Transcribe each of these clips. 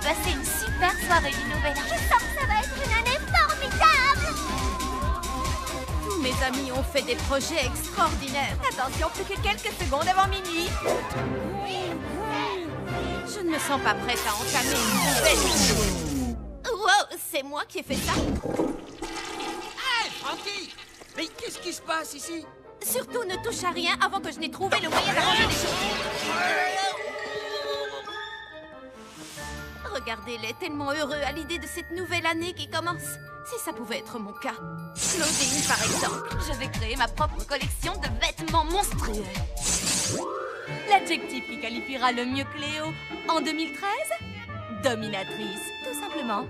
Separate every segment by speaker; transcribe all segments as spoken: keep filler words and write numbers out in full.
Speaker 1: passer une super soirée du Nouvel An.
Speaker 2: Je sens que ça va être une année formidable.
Speaker 1: Tous mes amis ont fait des projets extraordinaires. Attention, plus que quelques secondes avant minuit. Je ne me sens pas prête à entamer une nouvelle vie. Wow, c'est moi qui ai fait ça.
Speaker 3: Hey, Frankie! Mais qu'est-ce qui se passe ici?
Speaker 1: Surtout ne touche à rien avant que je n'ai trouvé le moyen d'arranger les choses. Regardez-les, tellement heureux à l'idée de cette nouvelle année qui commence. Si ça pouvait être mon cas. Claudine, par exemple. Je vais créer ma propre collection de vêtements monstrueux. L'adjectif qui qualifiera le mieux Cléo en deux mille treize? Dominatrice, tout simplement.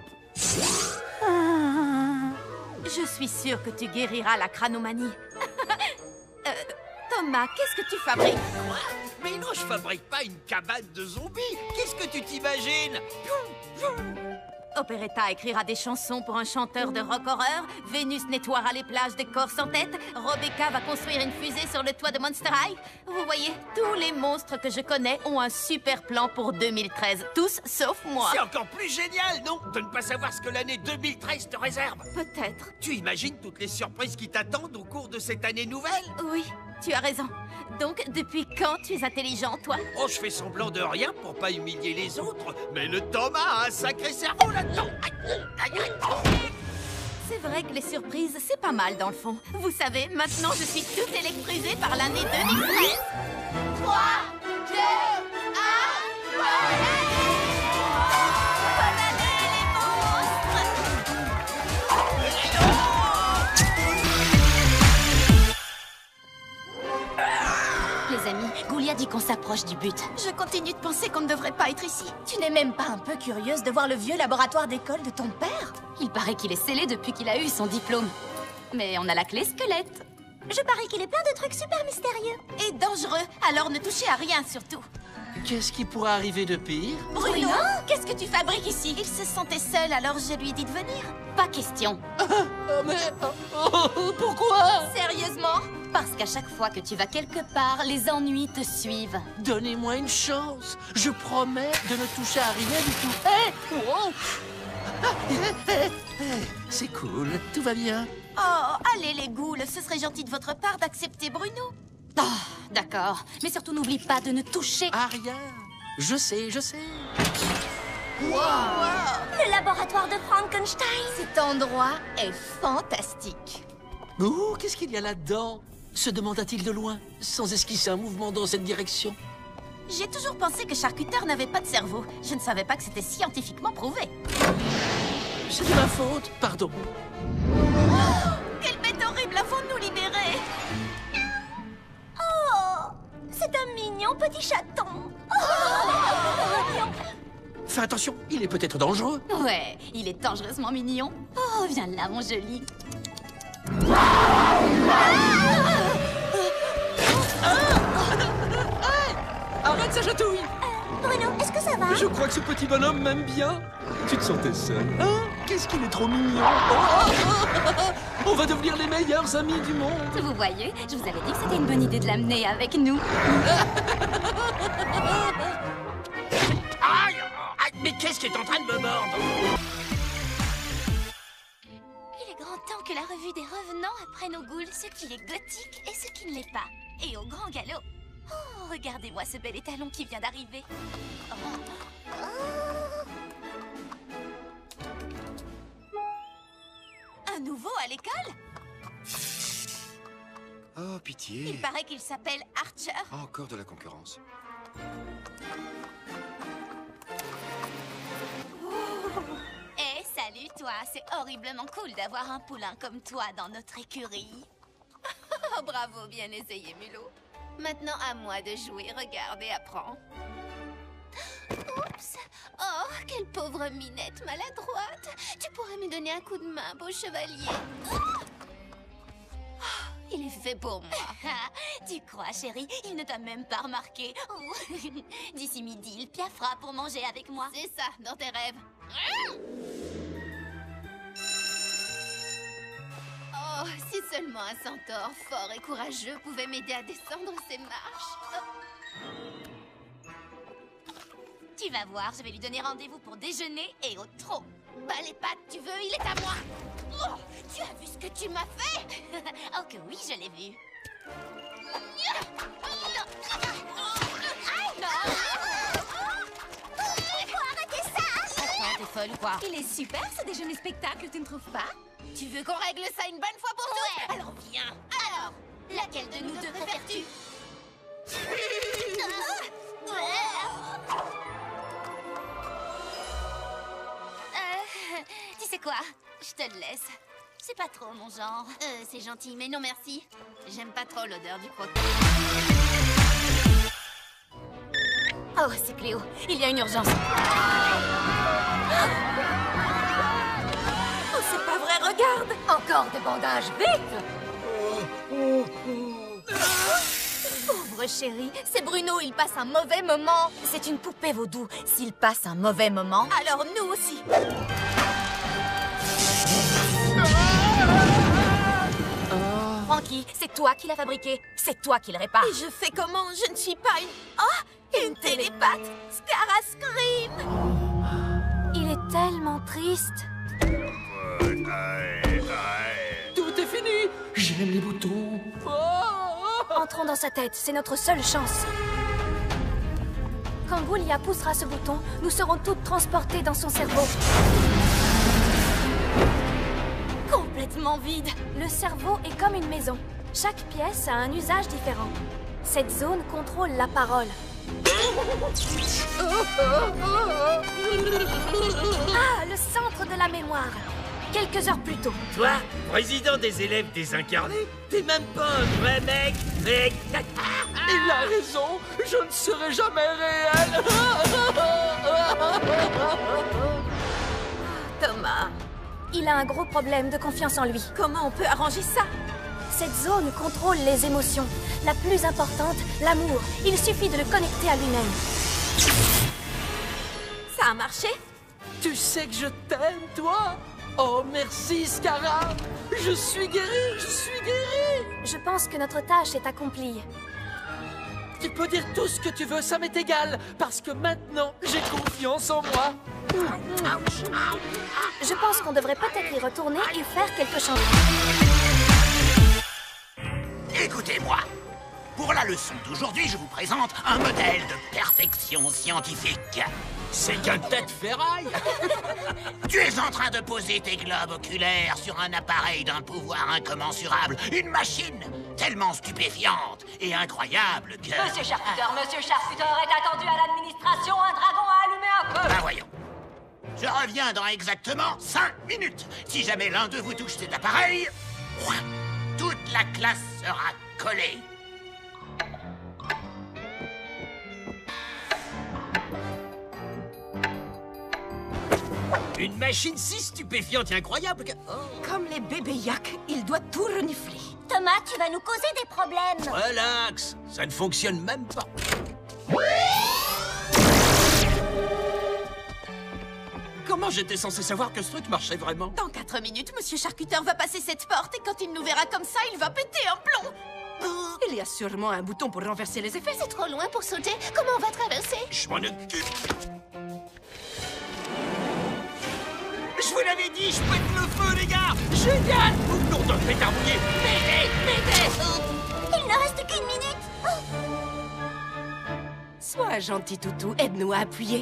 Speaker 1: Je suis sûre que tu guériras la crânomanie. euh, Thomas, qu'est-ce que tu fabriques?
Speaker 3: Quoi? Mais non, je fabrique pas une cabane de zombies. Qu'est-ce que tu t'imagines?
Speaker 1: Operetta écrira des chansons pour un chanteur de rock horreur. Vénus nettoiera les plages des corps sans tête. Rebecca va construire une fusée sur le toit de Monster High. Vous voyez, tous les monstres que je connais ont un super plan pour deux mille treize. Tous sauf moi.
Speaker 3: C'est encore plus génial, non? De ne pas savoir ce que l'année deux mille treize te réserve.
Speaker 1: Peut-être.
Speaker 3: Tu imagines toutes les surprises qui t'attendent au cours de cette année nouvelle?
Speaker 1: Oui, tu as raison. Donc, depuis quand tu es intelligent, toi?
Speaker 3: Oh, je fais semblant de rien pour pas humilier les autres, mais le Thomas a un sacré cerveau là-dedans. Aïe, aïe, aïe.
Speaker 1: C'est vrai que les surprises, c'est pas mal dans le fond. Vous savez, maintenant je suis toute électrisée par l'année deux mille treize. trois, deux, un, bonne année! Bonne année, les monstres!
Speaker 2: Les amis, Goulia dit qu'on s'approche du but.
Speaker 1: Je continue de penser qu'on ne devrait pas être ici.
Speaker 2: Tu n'es même pas un peu curieuse de voir le vieux laboratoire d'école de ton père?
Speaker 4: Il paraît qu'il est scellé depuis qu'il a eu son diplôme. Mais on a la clé squelette.
Speaker 2: Je parie qu'il est plein de trucs super mystérieux.
Speaker 1: Et dangereux, alors ne touchez à rien surtout.
Speaker 3: Qu'est-ce qui pourrait arriver de pire?
Speaker 1: Bruno, qu'est-ce que tu fabriques ici? Il se sentait seul, alors je lui ai dit de venir.
Speaker 4: Pas question.
Speaker 3: Oh, mais... oh, oh, pourquoi?
Speaker 1: Sérieusement?
Speaker 4: Parce qu'à chaque fois que tu vas quelque part, les ennuis te suivent.
Speaker 3: Donnez-moi une chance. Je promets de ne toucher à rien du tout. Hé! Wow! Ah, eh, eh, eh, c'est cool, tout va bien.
Speaker 1: Oh, allez les ghouls, ce serait gentil de votre part d'accepter Bruno.
Speaker 4: Ah, d'accord. Mais surtout, n'oublie pas de ne toucher.
Speaker 3: À rien. Je sais, je sais.
Speaker 2: Le laboratoire de Frankenstein.
Speaker 1: Cet endroit est fantastique.
Speaker 3: Oh, qu'est-ce qu'il y a là-dedans? Se demanda-t-il de loin, sans esquisser un mouvement dans cette direction.
Speaker 1: J'ai toujours pensé que Charcuteur n'avait pas de cerveau. Je ne savais pas que c'était scientifiquement prouvé.
Speaker 3: C'est de ma faute, pardon.
Speaker 1: Oh, quelle bête horrible, avons-nous libéré?
Speaker 2: Oh, c'est un mignon petit chaton. Oh,
Speaker 3: Fais attention, il est peut-être dangereux.
Speaker 4: Ouais, il est dangereusement mignon. Oh, viens là, mon joli.
Speaker 3: Arrête sa chatouille!
Speaker 2: Bruno, est-ce que ça va?
Speaker 5: Je crois que ce petit bonhomme m'aime bien. Tu te sentais seul, hein? Qu'est-ce qu'il est trop mignon. Oh, oh, oh, oh. On va devenir les meilleurs amis du monde.
Speaker 4: Vous voyez, je vous avais dit que c'était une bonne idée de l'amener avec nous.
Speaker 3: Aïe! Aïe, mais qu'est-ce qui est en train de me mordre?
Speaker 1: Il est grand temps que la revue des revenants apprenne aux ghouls ce qui est gothique et ce qui ne l'est pas. Et au grand galop. Oh, regardez-moi ce bel étalon qui vient d'arriver. Oh. Un nouveau à l'école?
Speaker 6: Oh, pitié.
Speaker 1: Il paraît qu'il s'appelle Archer.
Speaker 6: Encore de la concurrence.
Speaker 1: Eh, salut toi, c'est horriblement cool d'avoir un poulain comme toi dans notre écurie. Oh, bravo, bien essayé, Mulot. Maintenant, à moi de jouer. Regarde et apprends. Oups. Oh, quelle pauvre minette maladroite. Tu pourrais me donner un coup de main, beau chevalier. Oh, il est fait pour moi. Tu crois, chérie? Il ne t'a même pas remarqué. Oh. D'ici midi, il piaffera pour manger avec moi. C'est ça, dans tes rêves. Oh, si seulement un centaure fort et courageux pouvait m'aider à descendre ces marches. Oh. Tu Tu vas voir, je vais lui donner rendez-vous pour déjeuner et au trot. Bah les pattes, tu veux, il est à moi. Oh, tu as vu ce que tu m'as fait? Oh que oui, je l'ai vu. Attends, t'es folle ou quoi?
Speaker 2: Il est super ce déjeuner spectacle, tu ne trouves pas?
Speaker 1: Tu veux qu'on règle ça une bonne fois pour toutes? Alors viens. Alors, laquelle de nous deux préfères-tu? Euh, tu sais quoi? Je te le laisse. C'est pas trop mon genre. Euh, c'est gentil, mais non merci. J'aime pas trop l'odeur du croquis.
Speaker 2: Oh, c'est Cléo. Il y a une urgence. Oh, c'est pas vrai, regarde! Encore des bandages, vite! Pauvre chérie, c'est Bruno, il passe un mauvais moment. C'est une poupée vaudou. S'il passe un mauvais moment, alors nous aussi. Frankie, c'est toi qui l'as fabriqué. C'est toi qui le répare. Et je fais comment? Je ne suis pas une... Oh, une télépathe. Scara Scream. Il est tellement triste.
Speaker 5: Tout est fini. J'aime les boutons. Oh.
Speaker 2: Entrons dans sa tête, c'est notre seule chance. Quand Goulia poussera ce bouton, nous serons toutes transportées dans son cerveau. Complètement vide. Le cerveau est comme une maison. Chaque pièce a un usage différent. Cette zone contrôle la parole. Ah, le centre de la mémoire. Quelques heures plus tôt.
Speaker 7: Toi, président des élèves désincarnés, t'es même pas un vrai mec, mec.
Speaker 5: Il a raison. Je ne serai jamais réel.
Speaker 2: Thomas. Il a un gros problème de confiance en lui. Comment on peut arranger ça? Cette zone contrôle les émotions. La plus importante, l'amour. Il suffit de le connecter à lui-même. Ça a marché?
Speaker 5: Tu sais que je t'aime, toi. Oh, merci, Scara. Je suis guéri, je suis guéri.
Speaker 2: Je pense que notre tâche est accomplie.
Speaker 5: Tu peux dire tout ce que tu veux, ça m'est égal. Parce que maintenant, j'ai confiance en moi.
Speaker 2: Je pense qu'on devrait peut-être y retourner et faire quelque chose.
Speaker 8: Écoutez-moi. Pour la leçon d'aujourd'hui, je vous présente un modèle de perfection scientifique.
Speaker 7: C'est qu'un tas de ferraille.
Speaker 8: Tu es en train de poser tes globes oculaires sur un appareil d'un pouvoir incommensurable. Une machine tellement stupéfiante et incroyable que...
Speaker 9: Monsieur Charcuteur, Monsieur Charcuteur est attendu à l'administration. Un dragon a allumé un feu.
Speaker 8: Ben voyons. Je reviens dans exactement cinq minutes. Si jamais l'un de vous touche cet appareil, toute la classe sera collée.
Speaker 7: Une machine si stupéfiante et incroyable que... Oh.
Speaker 10: Comme les bébés yak, il doit tout renifler.
Speaker 2: Thomas, tu vas nous causer des problèmes.
Speaker 7: Relax, ça ne fonctionne même pas. Comment j'étais censé savoir que ce truc marchait vraiment?
Speaker 1: Dans quatre minutes, Monsieur Charcuteur va passer cette porte et quand il nous verra comme ça, il va péter un plomb.
Speaker 10: Il y a sûrement un bouton pour renverser les effets.
Speaker 1: C'est trop loin pour sauter. Comment on va traverser?
Speaker 7: Je m'en occupe. Je vous l'avais dit, je pète le feu, les gars. Génial. Vous nom d'un pétard mouillé. M'aidez, m'aidez.
Speaker 2: Il ne reste qu'une minute.
Speaker 10: Sois un gentil toutou, aide-nous à appuyer.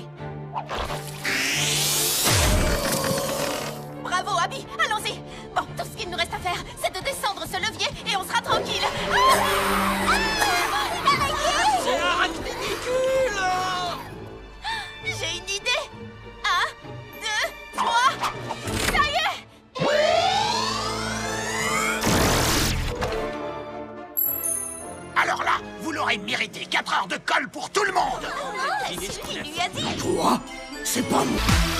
Speaker 1: Bravo, Abby. Allons-y. Bon, tout ce qu'il nous reste à faire, c'est de descendre ce levier et on sera tranquille. Ah
Speaker 7: C'est un ridicule.
Speaker 1: J'ai une idée. Un, deux, trois. Ça y est.
Speaker 8: Alors là, vous l'aurez mérité. Quatre heures de colle pour tout le monde.
Speaker 1: Oh, c'est ce qu'il lui a dit.
Speaker 8: Quoi? C'est pas moi.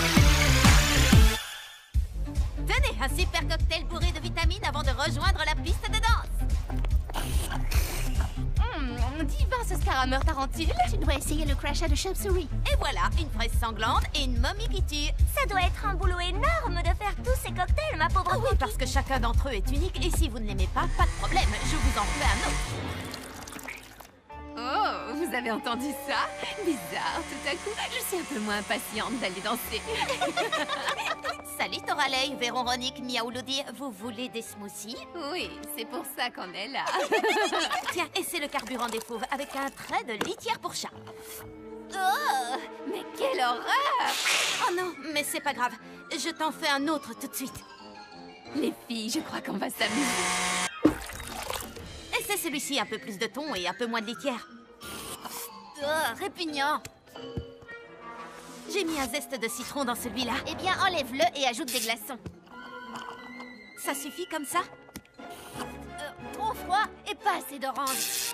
Speaker 1: Tenez, un super cocktail bourré de vitamines avant de rejoindre la piste de danse. Hum, divin ce scarameur tarentule. Tu dois essayer le crachat de chauve-souris. Et voilà, une fraise sanglante et une momie qui tue.
Speaker 2: Ça doit être un boulot énorme de faire tous ces cocktails, ma pauvre
Speaker 1: Ah oui,
Speaker 2: Cookie.
Speaker 1: parce que chacun d'entre eux est unique et si vous ne l'aimez pas, pas de problème, je vous en fais un autre.
Speaker 4: Oh, vous
Speaker 11: avez entendu ça? Bizarre, tout à coup, je suis un peu moins impatiente d'aller danser.
Speaker 1: Salut Toralei, Véronique, Miaoulodi, vous voulez des smoothies?
Speaker 11: Oui, c'est pour ça qu'on est là.
Speaker 1: Tiens, et c'est le carburant des fauves avec un trait de litière pour chat.
Speaker 11: Oh, mais quelle horreur!
Speaker 1: Oh non, mais c'est pas grave. Je t'en fais un autre tout de suite.
Speaker 11: Les filles, je crois qu'on va s'amuser.
Speaker 1: Et c'est celui-ci, un peu plus de thon et un peu moins de litière. Oh, répugnant. J'ai mis un zeste de citron dans celui-là.
Speaker 2: Eh bien, enlève-le et ajoute des glaçons.
Speaker 1: Ça suffit comme ça?
Speaker 2: Euh, trop froid et pas assez d'orange.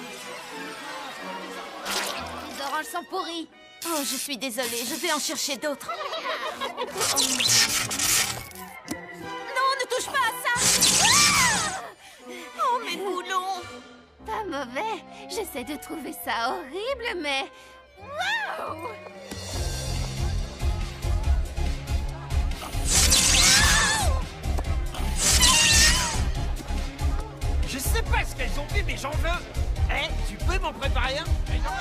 Speaker 2: Les oranges sont pourries.
Speaker 1: Oh, je suis désolée, je vais en chercher d'autres. Non, ne touche pas à ça! Oh, mes boulons!
Speaker 11: Pas mauvais. J'essaie de trouver ça horrible, mais... Wow!
Speaker 7: Je sais pas ce qu'elles ont fait, mais j'en veux. Eh, tu peux m'en préparer un?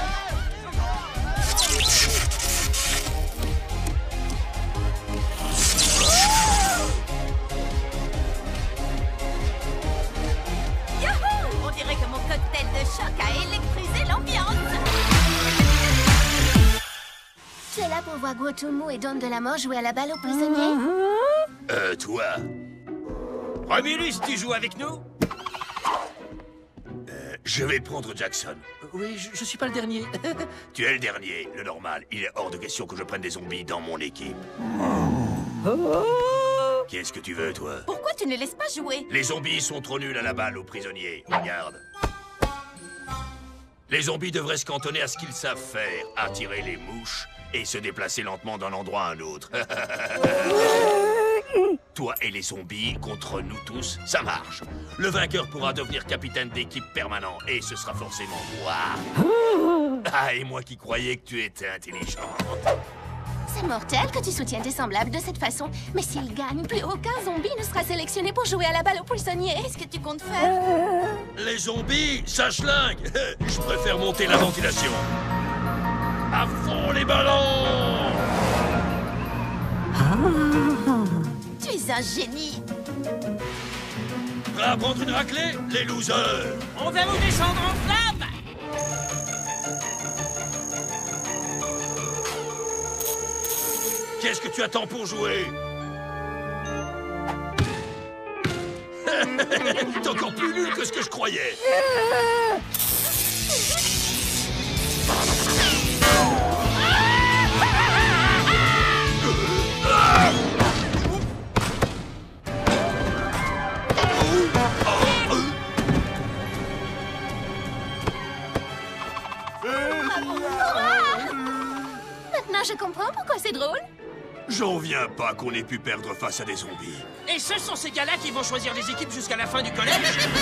Speaker 1: On dirait que mon cocktail de choc a électrisé l'ambiance.
Speaker 2: Tu es là pour voir Guotumu et Don de la Mort jouer à la balle aux prisonniers?
Speaker 8: Euh, toi?
Speaker 7: Romulus, tu joues avec nous?
Speaker 8: Euh, je vais prendre Jackson.
Speaker 3: Oui, je, je suis pas le dernier.
Speaker 8: Tu es le dernier, le normal. Il est hors de question que je prenne des zombies dans mon équipe. Qu'est-ce que tu veux, toi?
Speaker 1: Pourquoi tu ne laisses pas jouer?
Speaker 8: Les zombies sont trop nuls à la balle aux prisonniers. Regarde. Les zombies devraient se cantonner à ce qu'ils savent faire, attirer les mouches et se déplacer lentement d'un endroit à un autre. Toi et les zombies contre nous tous, ça marche. Le vainqueur pourra devenir capitaine d'équipe permanent et ce sera forcément moi. Ah, et moi qui croyais que tu étais intelligente.
Speaker 2: C'est mortel que tu soutiennes tes semblables de cette façon. Mais s'ils gagnent, plus aucun zombie ne sera sélectionné pour jouer à la balle aux prisonniers.
Speaker 1: Qu'est-ce que tu comptes faire?
Speaker 8: Les zombies, ça schlingue. Je préfère monter la ventilation. À fond les ballons!
Speaker 1: Tu es un génie.
Speaker 8: Prêt à prendre une raclée, les losers?
Speaker 7: On va vous descendre en flamme!
Speaker 8: Qu'est-ce que tu attends pour jouer? T'es encore plus nul que ce que je croyais.
Speaker 2: Maintenant, je comprends pourquoi c'est drôle.
Speaker 8: J'en viens pas qu'on ait pu perdre face à des zombies.
Speaker 7: Et ce sont ces gars-là qui vont choisir les équipes jusqu'à la fin du collège?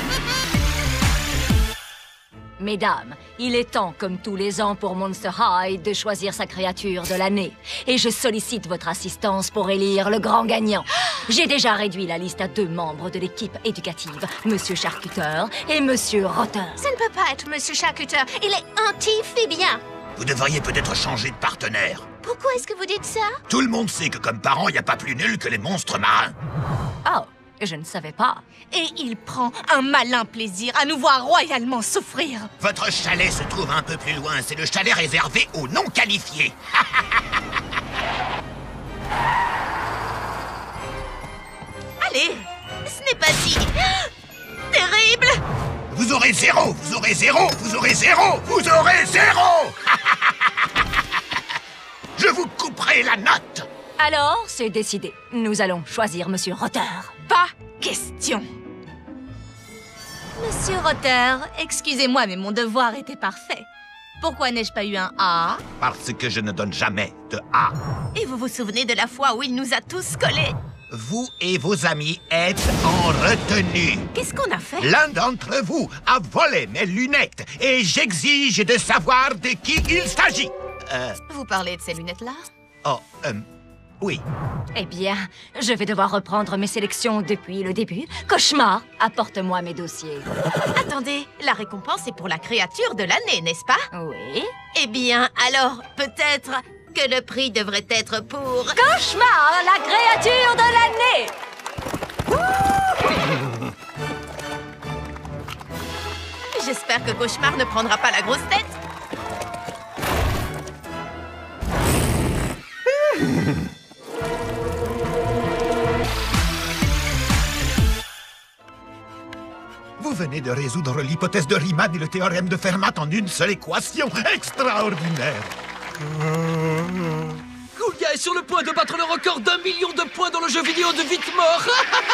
Speaker 9: Mesdames, il est temps, comme tous les ans pour Monster High, de choisir sa créature de l'année. Et je sollicite votre assistance pour élire le grand gagnant. J'ai déjà réduit la liste à deux membres de l'équipe éducative, Monsieur Charcuteur et Monsieur Rotter.
Speaker 2: Ça ne peut pas être Monsieur Charcuteur. Il est anti-phébien.
Speaker 8: Vous devriez peut-être changer de partenaire.
Speaker 2: Pourquoi est-ce que vous dites ça?
Speaker 8: Tout le monde sait que comme parent, il n'y a pas plus nul que les monstres marins.
Speaker 9: Oh, je ne savais pas.
Speaker 12: Et il prend un malin plaisir à nous voir royalement souffrir.
Speaker 8: Votre chalet se trouve un peu plus loin. C'est le chalet réservé aux non qualifiés.
Speaker 1: Allez, ce n'est pas si... terrible.
Speaker 8: Vous aurez zéro, vous aurez zéro, vous aurez zéro, vous aurez zéro. Je vous couperai la note.
Speaker 9: Alors, c'est décidé. Nous allons choisir Monsieur Rotter.
Speaker 12: Pas question. Monsieur Rotter, excusez-moi, mais mon devoir était parfait. Pourquoi n'ai-je pas eu un A?
Speaker 8: Parce que je ne donne jamais de A.
Speaker 1: Et vous vous souvenez de la fois où il nous a tous collés?
Speaker 8: Vous et vos amis êtes en retenue.
Speaker 1: Qu'est-ce qu'on a fait?
Speaker 8: L'un d'entre vous a volé mes lunettes et j'exige de savoir de qui il s'agit. Euh...
Speaker 11: Vous parlez de ces lunettes-là?
Speaker 8: Oh, euh...
Speaker 13: Oui.
Speaker 9: Eh bien, je vais devoir reprendre mes sélections depuis le début. Cauchemar, apporte-moi mes dossiers.
Speaker 12: Attendez, la récompense est pour la créature de l'année, n'est-ce pas?
Speaker 9: Oui.
Speaker 12: Eh bien, alors, peut-être que le prix devrait être pour...
Speaker 9: Cauchemar, la créature de l'année!
Speaker 12: J'espère que Cauchemar ne prendra pas la grosse tête.
Speaker 13: Vous venez de résoudre l'hypothèse de Riemann et le théorème de Fermat en une seule équation. Extraordinaire!
Speaker 5: Goulia est sur le point de battre le record d'un million de points dans le jeu vidéo de vite mort.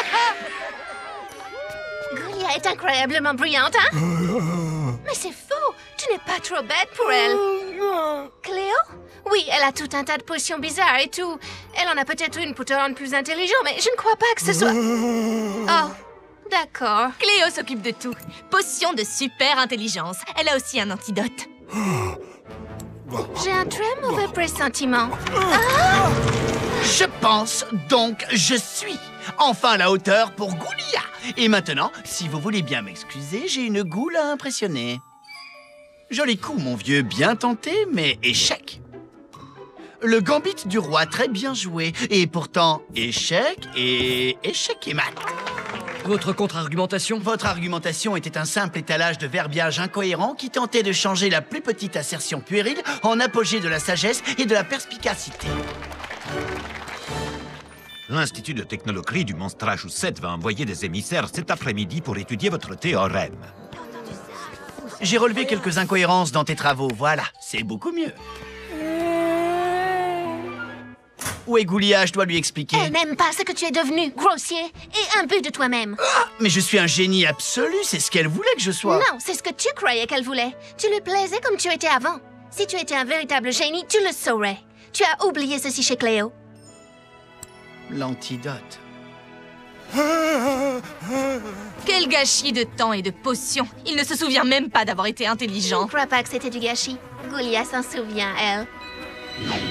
Speaker 11: Goulia est incroyablement brillante, hein? Mais c'est faux! Tu n'es pas trop bête pour elle. Cléo? Oui, elle a tout un tas de potions bizarres et tout. Elle en a peut-être une pour te rendre plus intelligent, mais je ne crois pas que ce soit... Oh, d'accord.
Speaker 12: Cléo s'occupe de tout. Potion de super intelligence. Elle a aussi un antidote.
Speaker 11: J'ai un très mauvais pressentiment.
Speaker 7: Ah! Je pense, donc je suis enfin à la hauteur pour Goulia. Et maintenant, si vous voulez bien m'excuser, j'ai une goule à impressionner. Joli coup, mon vieux, bien tenté, mais échec. Le gambit du roi, très bien joué. Et pourtant, échec et échec et mat.
Speaker 5: Votre contre-argumentation?
Speaker 7: Votre argumentation était un simple étalage de verbiage incohérent qui tentait de changer la plus petite assertion puérile en apogée de la sagesse et de la perspicacité.
Speaker 13: L'Institut de technologie du Monstrachusset va envoyer des émissaires cet après-midi pour étudier votre théorème.
Speaker 7: J'ai relevé quelques incohérences dans tes travaux, voilà, c'est beaucoup mieux. Où est Goulia? Je dois lui expliquer.
Speaker 11: Elle n'aime pas ce que tu es devenu, grossier et imbu de toi-même.
Speaker 7: Ah, mais je suis un génie absolu, c'est ce qu'elle voulait que je sois.
Speaker 11: Non, c'est ce que tu croyais qu'elle voulait. Tu lui plaisais comme tu étais avant. Si tu étais un véritable génie, tu le saurais. Tu as oublié ceci chez Cléo.
Speaker 7: L'antidote.
Speaker 12: Quel gâchis de temps et de potions. Il ne se souvient même pas d'avoir été
Speaker 11: Je
Speaker 12: intelligent.
Speaker 11: ne crois pas que c'était du gâchis. Goulia s'en souvient, elle.